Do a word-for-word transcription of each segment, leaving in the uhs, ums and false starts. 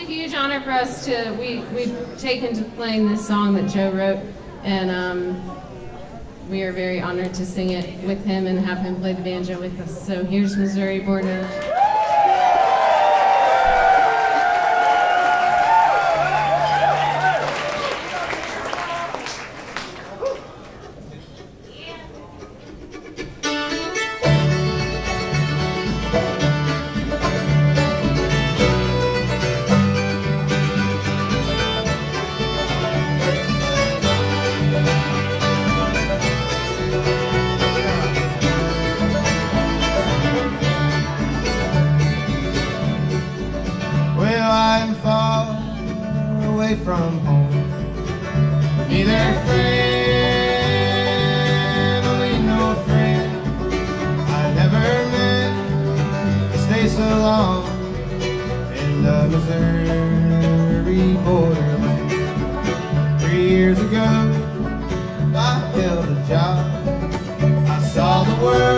a huge honor for us to, we, we've taken to playing this song that Joe wrote, and um, we are very honored to sing it with him and have him play the banjo with us. So here's Missouri Border. From home, neither family nor friend. I never meant to stay so long in the Missouri borderland. Three years ago, I held a job. I saw the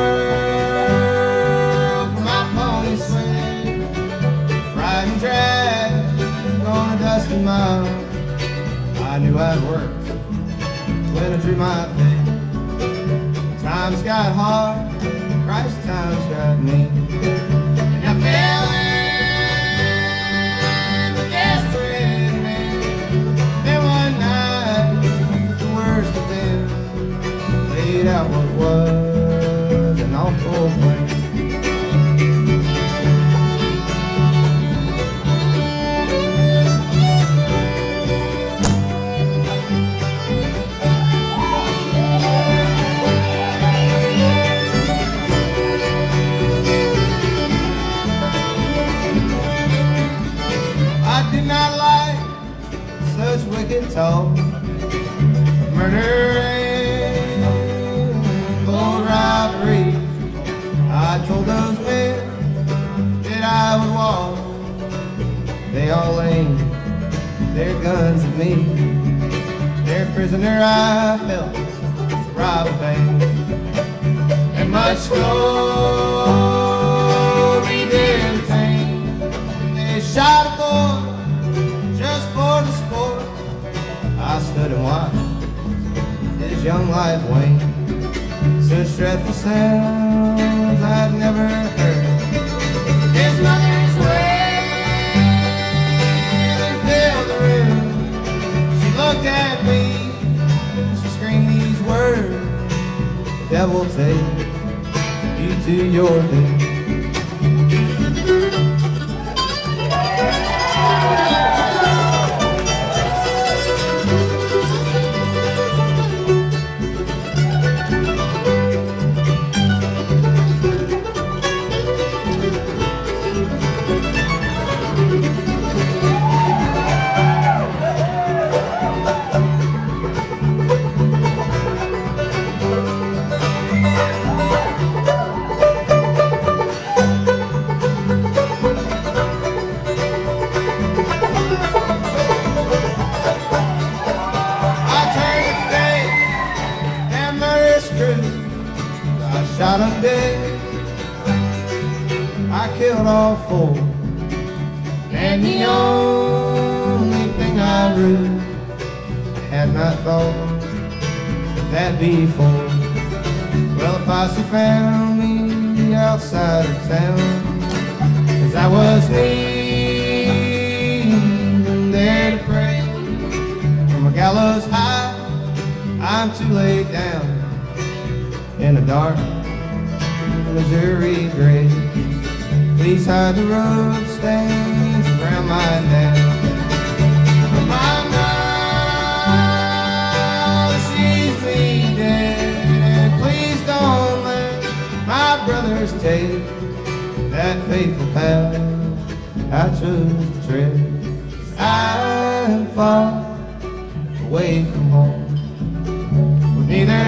world from my pony swing, riding drag on a dusty mile. I knew I'd worked when I drew my pay. Times got hard, Christ times got me. And I fell in with desperate men. Then one night, the worst of them laid out what was an awful plan. Wicked talk, murder and bold robbery. I told those men that I would walk. They all aimed their guns at me. Their prisoner I held rob a bank, and much gold we did obtain. They shot a boy just for the sport. I stood and watched his young life wane. Such dreadful sounds I'd never heard. His mother's wailing filled the room. She looked at me, she screamed these words: "Devil, take you to your doom." Shot them dead, I killed all four, and the only thing I rue, I had not thought of that before. Well, if posse found me outside of town, as I was kneeling there to pray, from a gallows high, I'm too laid down in a dark Missouri grave. Please hide the road stains around my neck. My mother sees me dead, and please don't let my brothers take that faithful path I chose to tread. I'm far away from home, with neither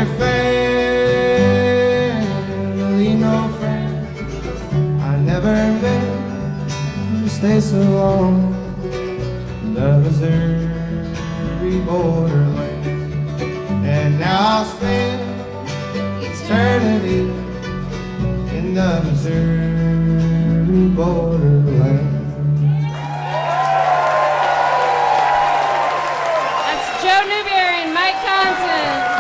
family nor friend. I never meant to stay so long in the Missouri borderland, and now I'll spend eternity in the Missouri borderland. Mike Compton.